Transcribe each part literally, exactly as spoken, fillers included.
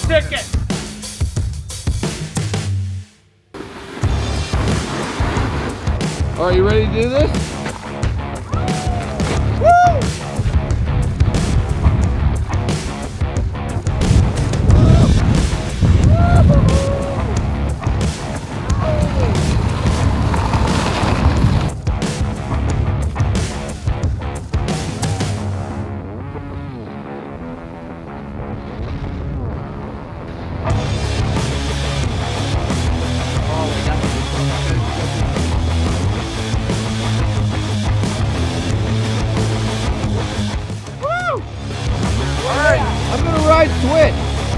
stick it. Are you ready to do this? I'm gonna ride Switch.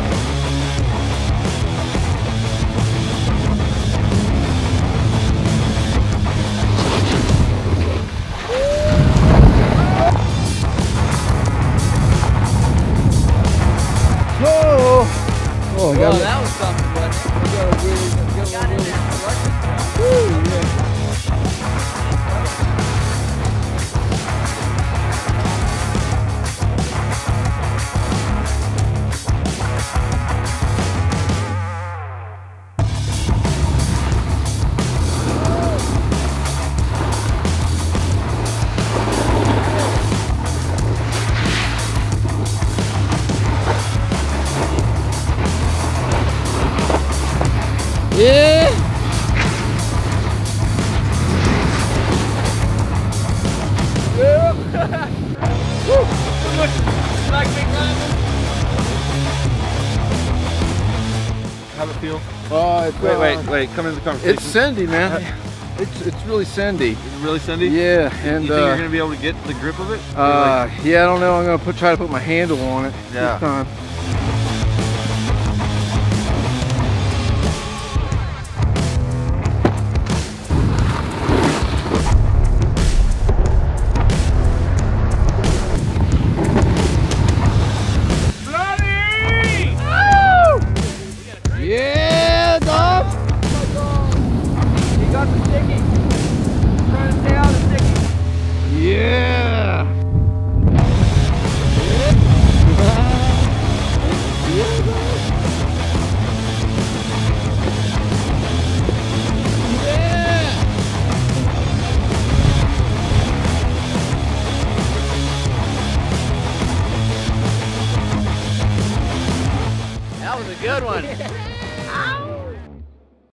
Oh, oh, I got Well, it. that was something, wasn't it? I got a really, I got Got a in really, there. woo, yeah. Yeah. Like big diamond. How'd it feel? Oh, it's, Wait, uh, wait, wait, come into the conversation. It's sandy, man. It's it's really sandy. Is it really sandy? Yeah, and you think uh, you're gonna be able to get the grip of it? Or uh, like, yeah, I don't know. I'm gonna put try to put my handle on it Yeah. this time.